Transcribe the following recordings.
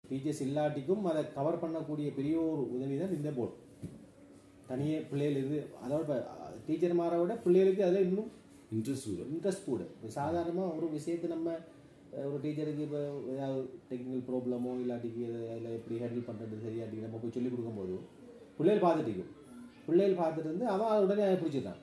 Teachers இல்லாட்டிக்கும் அதை cover பண்ணக்கூடிய பெரிய ஒரு உதவி தான் இந்த போர்டு. தனியே பிள்ளைகள் இது அதோட டீச்சர் மாற விட பிள்ளைகளுக்கு அதில் இன்னும் இன்ட்ரெஸ்ட் கூட. இப்போ சாதாரணமாக ஒரு விஷயத்தை நம்ம ஒரு டீச்சருக்கு இப்போ ஏதாவது டெக்னிக்கல் ப்ராப்ளமோ இல்லாட்டிக்கு அதில் எப்படி ஹேண்டில் பண்ணுறது சரியாட்டிக்கு நம்ம போய் சொல்லிக் கொடுக்கும்போது பிள்ளைகள் பார்த்துட்டு இருந்து அவன் உடனே அதை பிடிச்சிருக்கான்.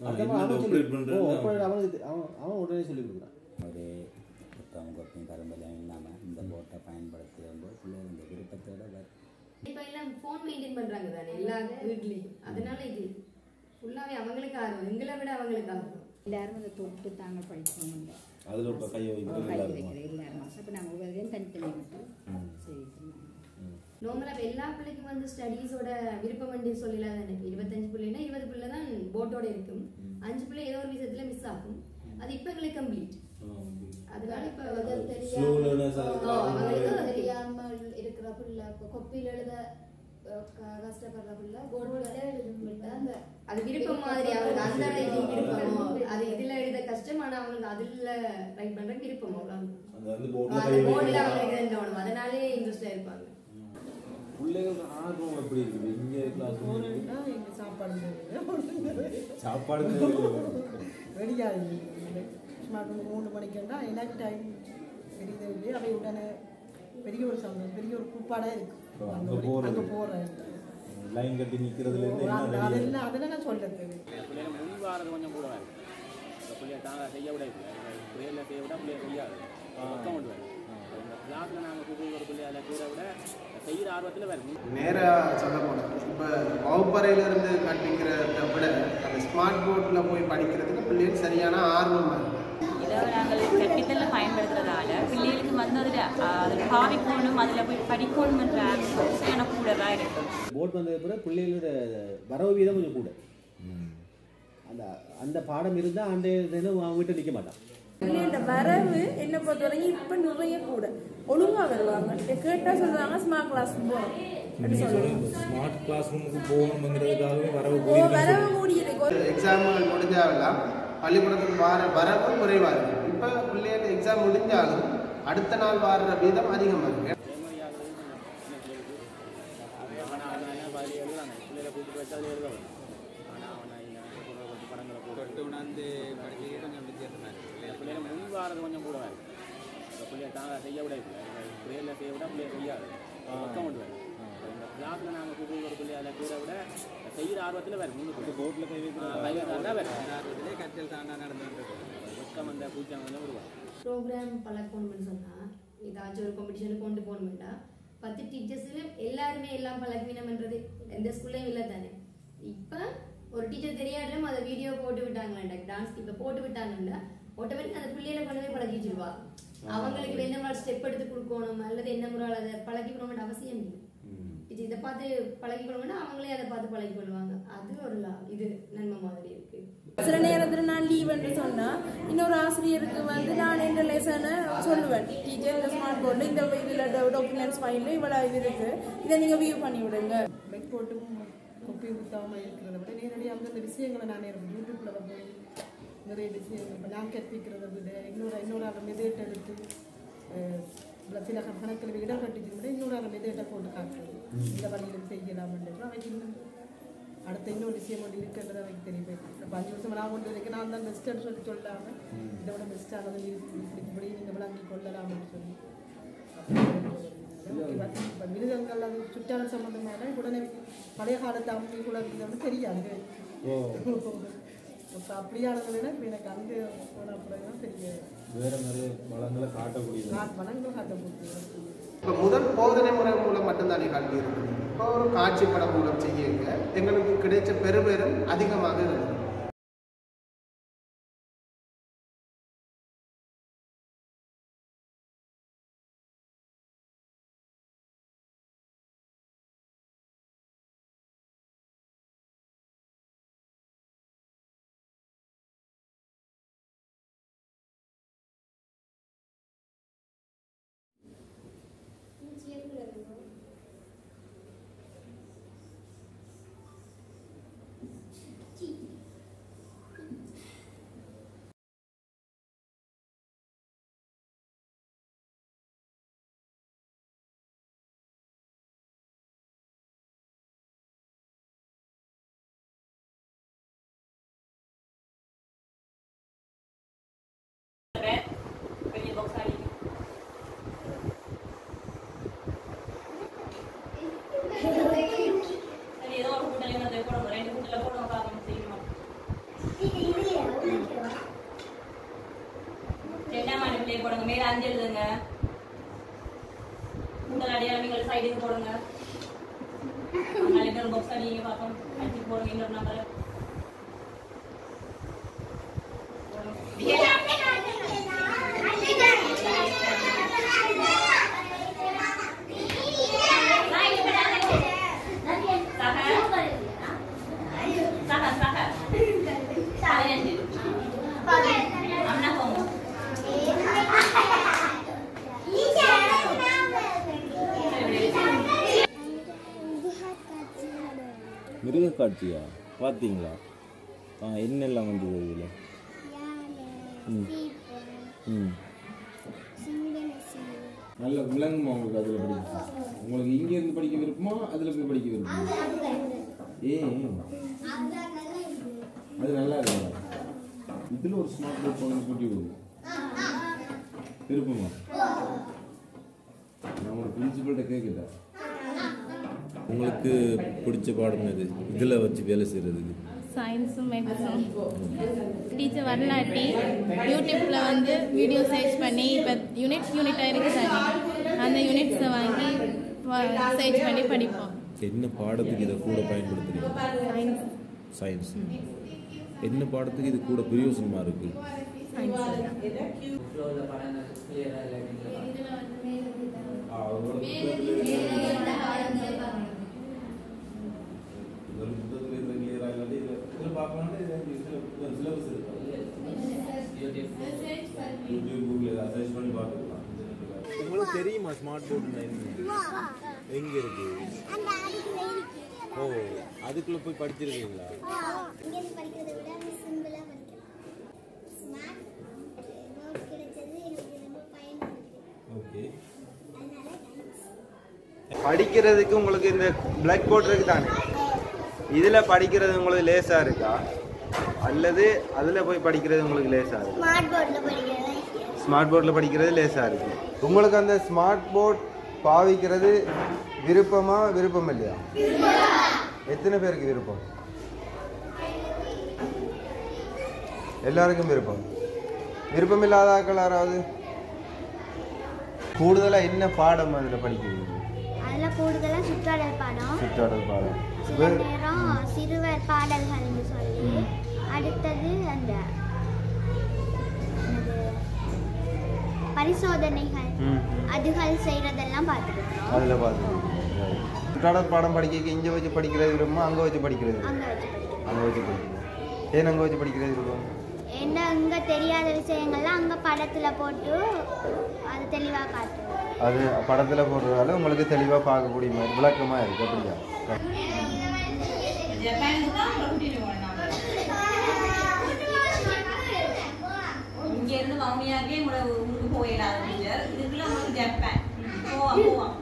அவன் உடனே சொல்லிக் கொடுக்குறான். ஒரு கொப்பையும் கரும்பெல்லாம் இல்லாமல் இந்த போட்டை பயன்படுத்தும்போது பிள்ளைகள் இந்த விருப்பத்தோட இப்போ எல்லாம் ஃபோன் மெயின்டைன் பண்ணுறாங்க தானே எல்லா வீட்லேயும். அதனால இது ஃபுல்லாகவே அவங்களுக்கு ஆர்வம், எங்களை விட அவங்களுக்கு ஆர்வம். எல்லாரும் அதை தொட்டு தாங்க படிக்கணும். அதில் ஒரு கையை வைக்கிறது எல்லாரும் அப்போ நாங்கள் ஒவ்வொரு தனித்தனியாக மட்டும் சரி. நார்மலாக இப்போ எல்லா பிள்ளைக்கும் வந்து ஸ்டடீஸோட விருப்பம் வந்து சொல்லலாம் தானே. 25 பிள்ளைன்னா 20 பிள்ளை தான் போட்டோட இருக்கும், 5 பிள்ளை ஏதோ ஒரு விஷயத்தில் மிஸ் ஆகும். அது இப்போ எங்களுக்கு கம்ப்ளீட். அதனால இப்போ தெரியாமல் இருக்கிற பிள்ளை கொப்பியில் எழுத கஷ்டப்படுற பிள்ளை போர்டுல எழுத அது விருப்பம் மாதிரி அவங்களுக்கு அந்த ரைட்டிங் விருப்பமோ அது இதில் எழுத கஷ்டம். ஆனால் அவங்களுக்கு அதில் ரைட் பண்ணுற விருப்பமோ போர்டில் அவங்களுக்கு தோணும். அதனாலே இன்ட்ரெஸ்டாக இருப்பாங்க. பிள்ளைகள் ஆர்வம் எப்படி இருக்குது இங்கே கிளாஸ்? எங்கள் சாப்பாடு ரெடியாக சும்மா 3 மணிக்குன்னா எனக்கு டைம் பெரியது இல்லையே. அவை உடனே பெரிய ஒரு சந்தோஷம், பெரிய ஒரு கூப்பாடாக இருக்குது. அங்கே போகிறேன் லைன் கட்டி நிற்கிறதுல அதெல்லாம் அதெல்லாம் நான் சொல்லுறது. பிள்ளைங்க முன் வாரது கொஞ்சம் கூட பிள்ளைய தாங்க செய்ய விட பிள்ளைகளை செய்ய விட பிள்ளைய செய்யாது பக்கம் கொண்டு வரும். இந்த கிளாஸில் நாங்கள் கூப்பிட்டு ஒரு பிள்ளைய அதில் கூட விட செய்கிற ஆர்வத்தில் வரும். நேராக சொல்ல போனோம் இப்போ வகுப்பறையிலிருந்து கற்பிக்கிறத விட அந்த ஸ்மார்ட் போர்டில் போய் படிக்கிறதுக்கு பிள்ளைகளுக்கு சரியான ஆர்வமாக இருக்கும். இதை நாங்கள் கற்பித்தலில் பயன்படுத்துறதால பிள்ளைகளுக்கு வந்து அதில் பாவிக்கணும், அதில் போய் படிக்கணும்ன்ற எனக்கு கூட தான் இருக்கும். போர்டு வந்தது கூட பிள்ளைகளோட வரவு வீதம் கொஞ்சம் கூட. அந்த அந்த பாடம் இருந்தால் அந்த அவங்க வீட்டை நிற்க மாட்டான். பிள்ளைகளோட வரவு என்னை பொறுத்த வரைக்கும் இப்போ நிறைய கூட ஒழுங்காக வருவாங்க. கேட்டால் சொல்லுவாங்க ஸ்மார்ட் கிளாஸ் போகணும். ஸ்மார்ட் கிளாஸ் ரூமுக்கு போகணுங்கிறதுக்காகவே வரவு கூடியிருக்கு. எக்ஸாம்கள் முடிஞ்சாலும் பள்ளிக்கூடத்துக்கு வரவு குறைவாக இருக்குது. இப்போ பிள்ளைகள் எக்ஸாம் முடிஞ்சாலும் அடுத்த நாள் வர்ற வீதம் அதிகமாக இருக்குது. பிள்ளைகளை கூப்பிட்டு வச்சு அதில் எழுதணும். ஆனால் படங்களை போட்டு உணர்ந்து படிச்சு கொஞ்சம் வித்தியாசமாக இருக்குது. பிள்ளைகளை முன் வாரது கொஞ்சம் கூட இருக்கும். இப்போ பிள்ளைய தாங்க செய்ய விட பிள்ளைகளை செய்ய விட பிள்ளைய செய்யாது பக்கம் கொண்டு வரும். இந்த கிளாஸில் நாங்கள் கூப்பிட்டு ஒரு பிள்ளைய அதில் கூட விட செய்கிற ஆர்வத்தில் வேறு முன்னுக்கு போட்டில் கை வைக்கிறதா வேறு ஆர்வத்திலே கற்றல் தாண்டா நடந்துட்டு பக்கம் அந்த பூச்சாங்க கொஞ்சம் விடுவாங்க. ப்ரோக்ராம் பழக்கணும்னு சொன்னால் ஏதாச்சும் ஒரு காம்படிஷனுக்கு கொண்டு போகணும்னா 10 டீச்சர்ஸில் எல்லாருமே எல்லாம் பழக்கினம்ன்றது எந்த ஸ்கூல்லையும் இல்லை தானே. இப்போ ஒரு டீச்சர் தெரியாதும் அதை வீடியோ போட்டு விட்டாங்களா, டான்ஸ் இப்போ போட்டு விட்டாங்கன்னா ஆட்டோமேட்டிக் அந்த பிள்ளைகளை கொண்டு போய் பழக்கி வச்சிருவா. அவங்களுக்கு என்ன மாதிரி ஸ்டெப் எடுத்து கொடுக்கணும் அல்லது என்ன முறை அதை பழக்கிக்கணும்னு அவசியம் இல்லை. இதை பார்த்து பழகிக்கணும்னா அவங்களே அதை பார்த்து பழகி கொள்வாங்க. அது ஒரு இது நன்மை மாதிரி இருக்கு. சில நேரத்தில் நான் லீவ்னு சொன்னால் இன்னொரு ஆசிரியருக்கு வந்து நான் எந்த லெசனை சொல்லுவேன். டீச்சர் இந்த ஸ்மார்ட் போர்டில் இந்த இதில் டாக்குமெண்ட்ஸ் ஃபைலில் இவ்வளோ இது இருக்குது, இதை நீங்கள் வியூ பண்ணி விடுங்க. பெக் போட்டும் கொப்பி ஊற்றாமல் இருக்கிறத விட நேரடியாக அந்தந்த விஷயங்களை நான் யூடியூப்பில் வந்து நிறைய விஷயங்கள் இப்போ நான் கற்பிக்கிறத விட இன்னொரு அந்த மெதேட் எடுத்து சில கணக்கில் இடம் கட்டிச்சு விட இன்னொரு அந்த மெதேட்டை போட்டு காட்டுறது இந்த வழியில் செய்யலாம்ன்றது அவைக்கு இன்னும் அடுத்த இன்னொரு விஷயம் ஒன்று இருக்குன்றது அவைக்கு தெரியும். இப்போ 5 வருஷம் நான் கொண்டு வரைக்கும் நான் தான் பெஸ்ட்டுன்னு சொல்லாமல் இதை விட பெஸ்ட்டானது இப்படி நீங்கள் விளங்கி கொள்ளலாம்னு சொல்லி இப்போ மிருகங்கள் அது சுற்றாடல் சம்மந்தமான உடனே பழைய காலத்து அம்மி கூட வந்து தெரியாது. இப்போ அப்படியானதுனா இப்போ எனக்கு அங்கே போன அப்புறம் தான் தெரியாது. வேறு நிறைய வளங்களை காட்டக்கூடிய வளங்கள் காட்டக்கூடிய இப்போ முதல் போதனை முறை மூலம் மட்டும்தானே கல்வி இருக்குது. இப்போ ஒரு காட்சி படம் மூலம் செய்யுங்க எங்களுக்கு கிடைச்ச பெருபெரும் அதிகமாக இருக்குது. Cheat. கூடுதல் அடையாளங்கள் சைடுக்கு போடுங்க. லெட்டர் பாக்ஸ் நீங்க பாப்போம். அடிச்சு போடுங்க இன்னொரு நம்பர். மிருக காட்சியா பார்த்தீங்களா? என்னெல்லாம் வந்தது இதில்? நல்ல விளங்குமா உங்களுக்கு அதில் படிக்க? உங்களுக்கு இங்கேருந்து படிக்க விருப்பமா அதில் போய் படிக்க விருப்பமா? அது நல்லா இருக்குங்களா? இதில் ஒரு ஸ்மார்ட் போர்ட் கொண்டு கூட்டி விடுங்க விருப்பமா? நான் ஒரு பிரின்சிபல்கிட்ட கேட்கல. உங்களுக்கு பிடிச்ச பாடம் எது இதில் வச்சு வேலை செய்கிறதுக்கு? சயின்ஸும் மேக்ஸும். டீச்சர் வரலாட்டி யூடியூப்பில் வந்து வீடியோ சர்ச் பண்ணி இப்போ யூனிட்டாக இருக்குது தானே, அந்த யூனிட்ஸை வாங்கி சர்ச் பண்ணி படிப்போம். என்ன பாடத்துக்கு இதை கூட பயன்படுத்துறீங்க? சயின்ஸ். சயின்ஸ். என்ன பாடத்துக்கு இது கூட பிரயோசனமாக இருக்குது? உங்களுக்கு தெரியுமா ஸ்மார்ட் போர்டு எங்க இருக்கு? ஓ, அதுக்குள்ள போய் படிச்சிருக்கீங்களா? ஓகே. படிக்கிறதுக்கு உங்களுக்கு இந்த பிளாக் போர்ட் இருக்கு தானே, இதில் படிக்கிறது உங்களுக்கு லேசாக இருக்கா அல்லது அதில் போய் படிக்கிறது உங்களுக்கு லேசாக இருக்கு? ஸ்மார்ட் போர்டில் படிக்கிறது லேசாக இருக்கு. உங்களுக்கு அந்த ஸ்மார்ட் போர்ட் பாவிக்கிறது விருப்பமா விருப்பம் இல்லையா? எத்தனை பேருக்கு விருப்பம்? எல்லாருக்கும் விருப்பம். விருப்பம் இல்லாத ஆட்கள் யாராவது? கூடுதலாக என்ன பாடம் அதில் படிக்கிறீங்க? அதில் கூடுதலாக சுற்றாடல் பாடம். சுற்றாடல் பாடம். சில நேரம் சிறுவர் பாடல்கள்னு சொல்லி, அடுத்தது அந்த பரிசோதனைகள் அதுகள் செய்கிறதெல்லாம் பார்த்துருக்கோம். அதில் பார்த்துருக்கோம். சுற்றாடல் பாடம் படிக்க இங்கே வச்சு படிக்கிறது விரும்பமா அங்கே வச்சு படிக்கிறது? அங்கே வச்சு படிக்கிறோம். அங்கே வச்சு படிக்கிறோம். ஏன் அங்கே வச்சு படிக்கிறது விரும்பம்? என்ன அங்கே தெரியாத விஷயங்கள்லாம் அங்கே படத்தில் போட்டு அது தெளிவாக காட்டுவோம். அது படத்தில் போடுறதால உங்களுக்கு தெளிவாக பார்க்கக்கூடிய மாதிரி விளக்கமாக இருக்குது. அப்படியா? இங்கேருந்து மௌனியாகவே உங்களுக்கு போயிடாது. இதுக்குள்ள உங்களுக்கு ஜப்பான் போவாம்.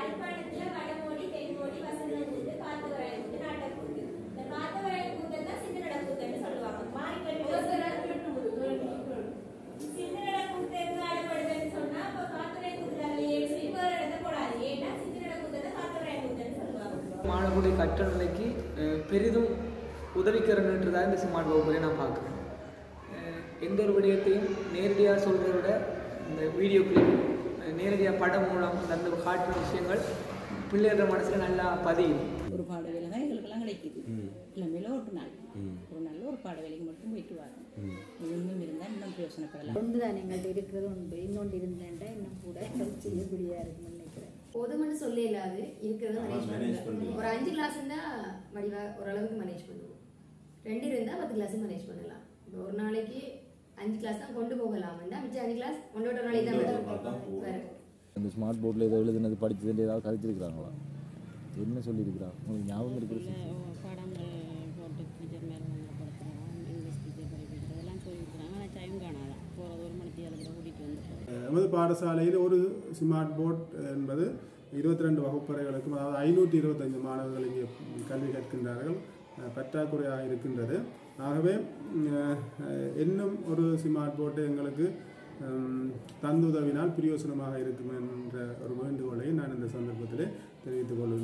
மாணவர்களுடைய கற்றல் நிலைக்கு பெரிதும் உதவிக்கிறன்றதாக இந்த ஸ்மார்ட் வகுப்புகளை நான் பார்க்குறேன். எந்த ஒரு விடயத்தையும் நேரடியாக சொல்கிறத விட இந்த வீடியோ கிளிப் நேரடியாக படம் மூலம் அந்த காட்டுற விஷயங்கள் பிள்ளைகள மனசில் நல்லா பதியும். ஒரு பாட வேலை தான் எங்களுக்கெல்லாம் கிடைக்கிது. இளமையில் ஒரு நாள் ஒரு நல்ல ஒரு பாட வேலைக்கு மட்டும் போயிட்டு வரோம். இன்னும் இருந்தால் இன்னும் பிரயோசனப்படலாம். ஒன்று தான் எங்கள்கிட்ட இருக்கிறது உண்டு. இன்னொன்று இருந்தேன்டா இன்னும் கூட செய்யக்கூடியா இருக்குன்னு நினைக்கிறேன். போதும்னு சொல்ல இல்லாது இருக்கிறத மேனேஜ் பண்ணுவோம். ஒரு 5 கிளாஸ் இருந்தால் வடிவா ஓரளவுக்கு மேனேஜ் பண்ணுவோம். 2 இருந்தால் 10 கிளாஸும் மேனேஜ் பண்ணலாம். இப்போ ஒரு நாளைக்கு 5 கிளாஸ் தான் கொண்டு போகலாம். மிச்சம் 5 கிளாஸ் ஒன்றோட நாளைக்கு தான் வேறு. அந்த ஸ்மார்ட் போர்டில் ஏதோ எழுதுனது படித்தது ஏதாவது கழிச்சிருக்கிறாங்களா? என்ன சொல்லியிருக்கிறாங்க உங்களுக்கு ஞாபகம் இருக்கிறது? பாடங்கள் போட்டு டீச்சர் மேலே படுத்துறோம், இங்கிலீஷ் டீச்சர் படிக்கிறதெல்லாம் சொல்லியிருக்கிறாங்க. ஆனால் டைம் காணாதான் போகிறது. ஒரு மணிக்கு அதில் கூட்டிகிட்டு வந்துட்டோம். நமது பாடசாலையில் ஒரு ஸ்மார்ட் போர்ட் என்பது 22 வகுப்பறைகளுக்கும், அதாவது 525 மாணவர்கள் இங்கே கல்வி கற்கின்றார்கள், பற்றாக்குறையாக இருக்கின்றது. ஆகவே இன்னும் ஒரு ஸ்மார்ட் போர்டு எங்களுக்கு தந்துதவினால் பிரயோசனமாக இருக்கும் என்ற ஒரு வேண்டுகோளை நான் இந்த சந்தர்ப்பத்தில் தெரிவித்துக் கொள்கிறேன்.